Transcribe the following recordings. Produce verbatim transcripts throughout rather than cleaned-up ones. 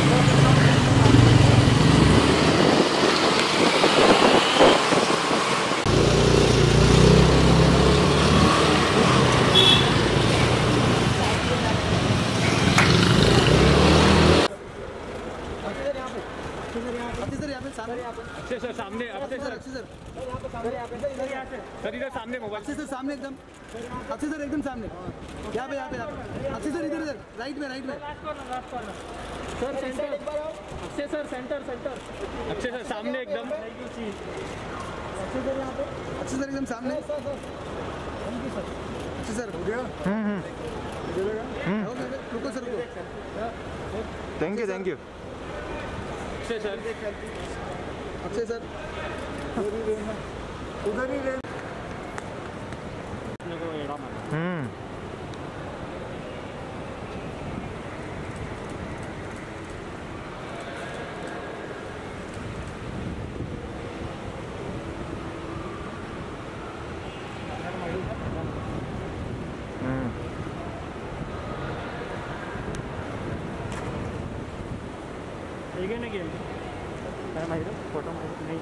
अच्छे सर सामने, अच्छे सर, अच्छे सर, सर इधर सामने मोबाइल, अच्छे सर सामने एकदम, अच्छे सर एकदम सामने, यहाँ पे यहाँ पे यहाँ पे, अच्छे सर इधर इधर राइट में राइट में, सर सेंटर, अच्छे सर सेंटर सेंटर, अच्छे सर सामने एकदम, अच्छे सर यहाँ पे, अच्छे सर एकदम सामने, अच्छे सर हो गया, रुको सर रुको, थैंक यू थैंक यू, अच्छे सर, अच्छे सर, उधर ही रहना, हम्म फोटो नहीं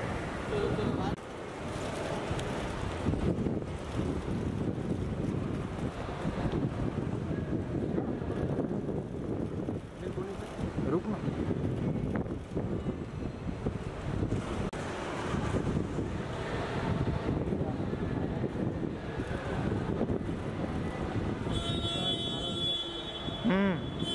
रुक ना, हम्म